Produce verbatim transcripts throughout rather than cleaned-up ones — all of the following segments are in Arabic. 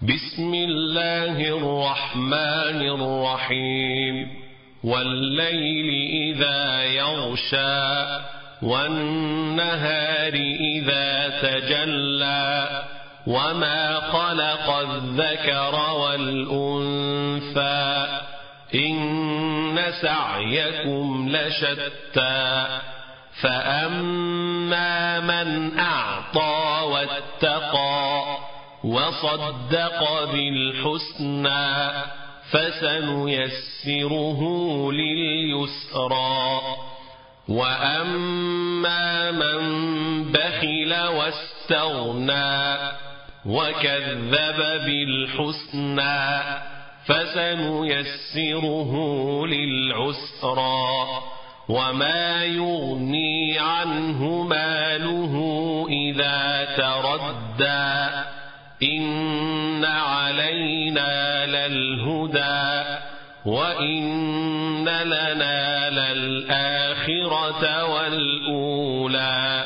بسم الله الرحمن الرحيم والليل إذا يغشى والنهار إذا تجلى وما خلق الذكر والأنثى إن سعيكم لشتى فأما من أعطى واتقى وصدق بالحسنى فسنيسره لليسرى وأما من بخل واستغنى وكذب بالحسنى فسنيسره للعسرى وما يغني عنه ماله إذا تردى إن علينا للهدى وإن لنا للآخرة والأولى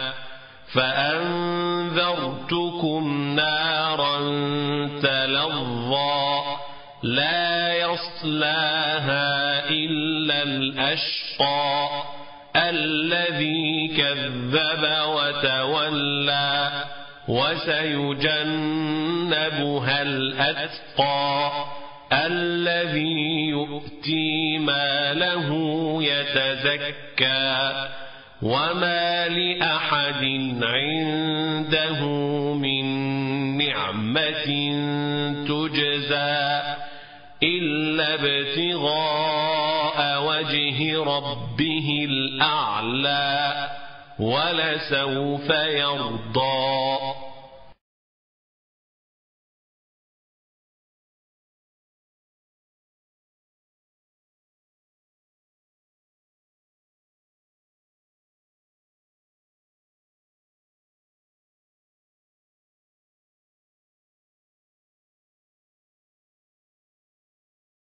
فأنذرتكم نارا تلظى لا يصلاها إلا الأشقى الذي كذب وتولى وسيجنبها الأتقى الذي يؤتي ماله يتزكى وما لأحد عنده من نعمة تجزى إلا ابتغاء وجه ربه الأعلى ولسوف يرضى